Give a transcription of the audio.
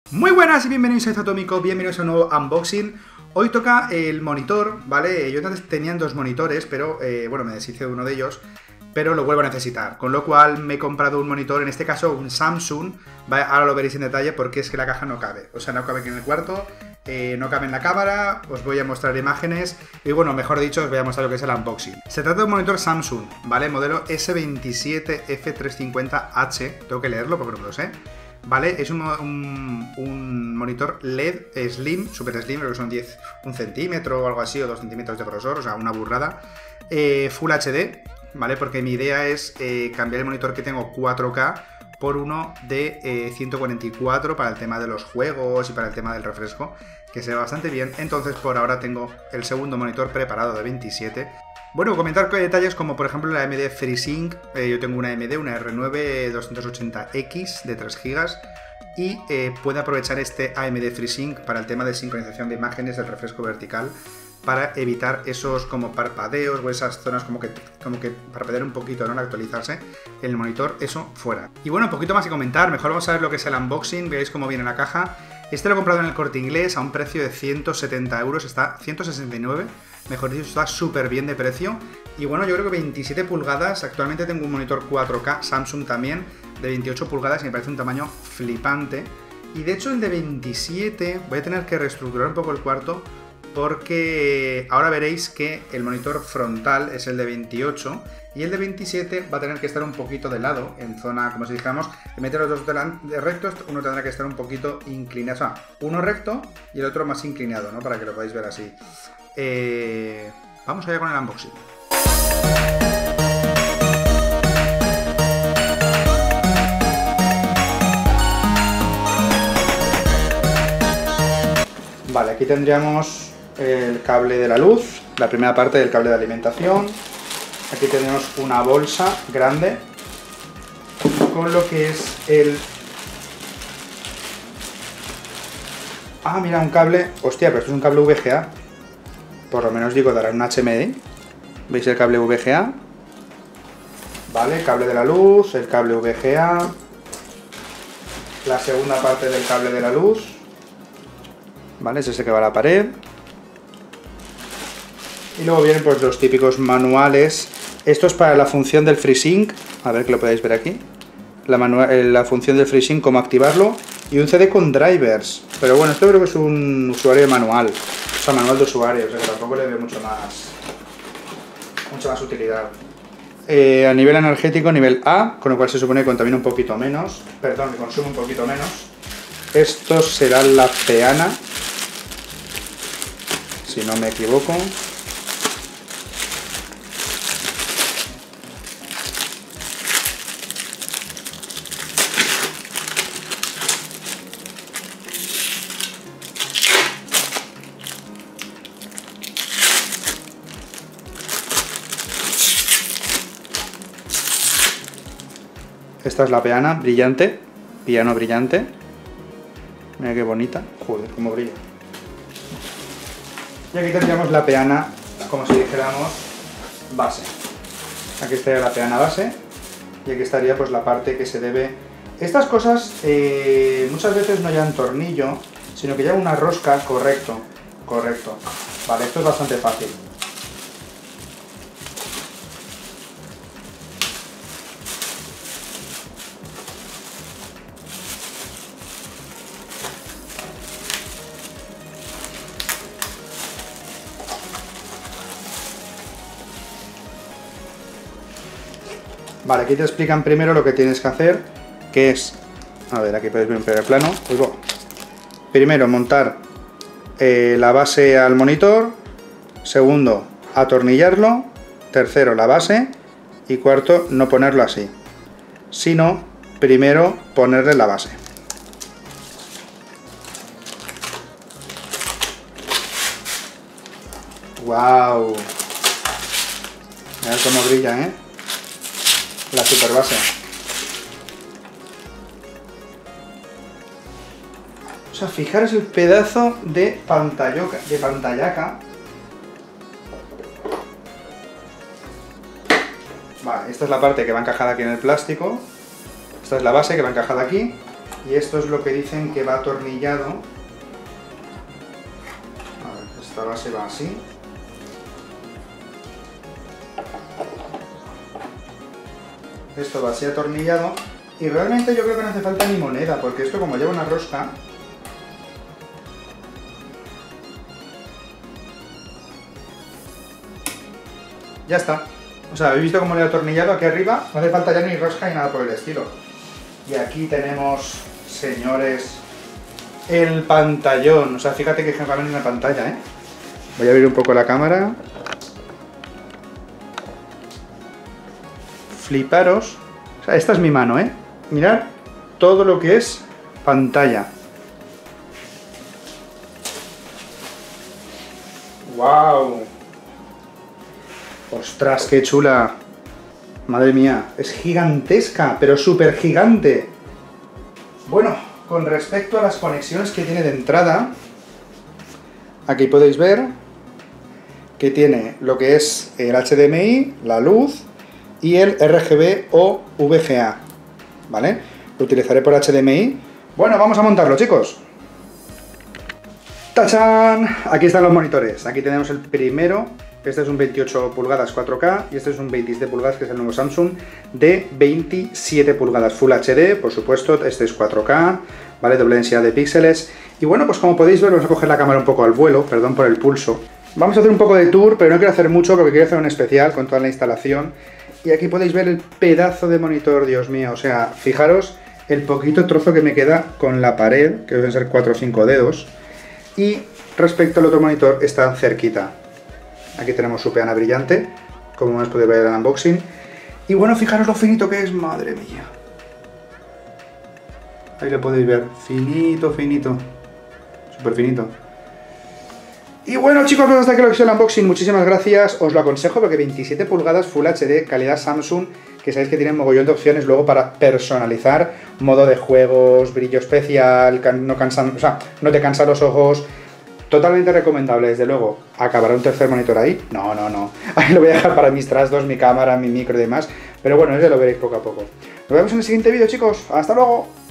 Muy buenas y bienvenidos a Atómico, bienvenidos a un nuevo unboxing. Hoy toca el monitor, ¿vale? Yo antes tenía dos monitores, pero bueno, me deshice de uno de ellos, pero lo vuelvo a necesitar. Con lo cual me he comprado un monitor, en este caso un Samsung, ¿vale? Ahora lo veréis en detalle porque es que la caja no cabe. O sea, no cabe aquí en el cuarto, no cabe en la cámara, os voy a mostrar imágenes y bueno, mejor dicho, os voy a mostrar lo que es el unboxing. Se trata de un monitor Samsung, ¿vale? Modelo S27F350H, tengo que leerlo porque no lo sé. Vale, es un monitor LED Slim, super Slim, creo que son 1 centímetro o algo así, o 2 centímetros de grosor, o sea, una burrada. Full HD, ¿vale? Porque mi idea es cambiar el monitor que tengo 4K por uno de 144 para el tema de los juegos y para el tema del refresco, que se ve bastante bien. Entonces, por ahora tengo el segundo monitor preparado de 27. Bueno, comentar detalles como por ejemplo la AMD FreeSync. Yo tengo una AMD, una R9 280X de 3 GB y puede aprovechar este AMD FreeSync para el tema de sincronización de imágenes del refresco vertical, para evitar esos como parpadeos o esas zonas como que parpadear un poquito, ¿no? Al actualizarse el monitor, eso fuera. Y bueno, un poquito más que comentar, mejor vamos a ver lo que es el unboxing, veáis cómo viene la caja. Este lo he comprado en el Corte Inglés a un precio de 170 euros, está 169, mejor dicho, está súper bien de precio. Y bueno, yo creo que 27 pulgadas, actualmente tengo un monitor 4K, Samsung también, de 28 pulgadas y me parece un tamaño flipante. Y de hecho el de 27, voy a tener que reestructurar un poco el cuarto, porque ahora veréis que el monitor frontal es el de 28 y el de 27 va a tener que estar un poquito de lado, en zona, como si dijéramos, en vez de los dos rectos, uno tendrá que estar un poquito inclinado, o sea, uno recto y el otro más inclinado, ¿no? Para que lo podáis ver así. Vamos allá con el unboxing. Vale, aquí tendríamos el cable de la luz, la primera parte del cable de alimentación. Aquí tenemos una bolsa grande con lo que es el... Ah, mira, un cable... Hostia, pero esto es un cable VGA. Por lo menos digo, dará un HDMI. ¿Veis el cable VGA? Vale, cable de la luz, el cable VGA. La segunda parte del cable de la luz. Vale, es ese que va a la pared. Y luego vienen pues los típicos manuales. Esto es para la función del FreeSync. A ver que lo podéis ver aquí. La función del FreeSync, cómo activarlo. Y un CD con drivers. Pero bueno, esto creo que es un usuario manual. O sea, manual de usuario. O sea que tampoco le veo mucha más utilidad. A nivel energético, nivel A. Con lo cual se supone que contamina un poquito menos. Perdón, que consume un poquito menos. Esto será la peana, si no me equivoco. Esta es la peana brillante, piano brillante. Mira qué bonita, joder, cómo brilla. Y aquí tendríamos la peana, como si dijéramos, base. Aquí estaría la peana base y aquí estaría pues la parte que se debe... Estas cosas muchas veces no llevan tornillo, sino que llevan una rosca, correcto. Vale, esto es bastante fácil. Vale, aquí te explican primero lo que tienes que hacer, que es... A ver, aquí podéis ver en primer plano. Pues bueno, primero, montar la base al monitor. Segundo, atornillarlo. Tercero, la base. Y cuarto, no ponerlo así, sino primero ponerle la base. ¡Wow! Mirad cómo brilla, ¿eh? La super base. O sea, fijaros el pedazo de pantallaca. Vale, esta es la parte que va encajada aquí en el plástico. Esta es la base que va encajada aquí. Y esto es lo que dicen que va atornillado. A ver, esta base va así. Esto va así atornillado. Y realmente yo creo que no hace falta ni moneda, porque esto como lleva una rosca... Ya está. O sea, ¿habéis visto cómo le he atornillado aquí arriba? No hace falta ya ni rosca ni nada por el estilo. Y aquí tenemos, señores, el pantallón. O sea, fíjate que generalmente es una pantalla, ¿eh? Voy a abrir un poco la cámara. Fliparos. O sea, esta es mi mano, ¿eh? Mirad todo lo que es pantalla. ¡Wow! ¡Ostras, qué chula! Madre mía, es gigantesca, pero súper gigante. Bueno, con respecto a las conexiones que tiene de entrada, aquí podéis ver que tiene lo que es el HDMI, la luz y el RGB o VGA, ¿vale? Lo utilizaré por HDMI. Bueno, vamos a montarlo, chicos. ¡Tachán! Aquí están los monitores. Aquí tenemos el primero. Este es un 28 pulgadas 4K y este es un 27 pulgadas, que es el nuevo Samsung, de 27 pulgadas Full HD, por supuesto. Este es 4K, ¿vale? Doble densidad de píxeles. Y bueno, pues como podéis ver, vamos a coger la cámara un poco al vuelo, perdón por el pulso. Vamos a hacer un poco de tour, pero no quiero hacer mucho porque quiero hacer un especial con toda la instalación. Y aquí podéis ver el pedazo de monitor, Dios mío. O sea, fijaros el poquito trozo que me queda con la pared, que deben ser 4 o 5 dedos. Y respecto al otro monitor, está cerquita. Aquí tenemos su peana brillante, como más podéis ver en el unboxing. Y bueno, fijaros lo finito que es, madre mía. Ahí lo podéis ver, finito, finito. Súper finito. Y bueno, chicos, pues hasta aquí lo que es el unboxing. Muchísimas gracias, os lo aconsejo porque 27 pulgadas Full HD, calidad Samsung, que sabéis que tienen mogollón de opciones luego para personalizar, modo de juegos, brillo especial, no te cansa los ojos. Totalmente recomendable, desde luego. ¿Acabará un tercer monitor ahí? No, no, no. Ahí lo voy a dejar para mis trastos, mi cámara, mi micro y demás. Pero bueno, eso lo veréis poco a poco. Nos vemos en el siguiente vídeo, chicos. ¡Hasta luego!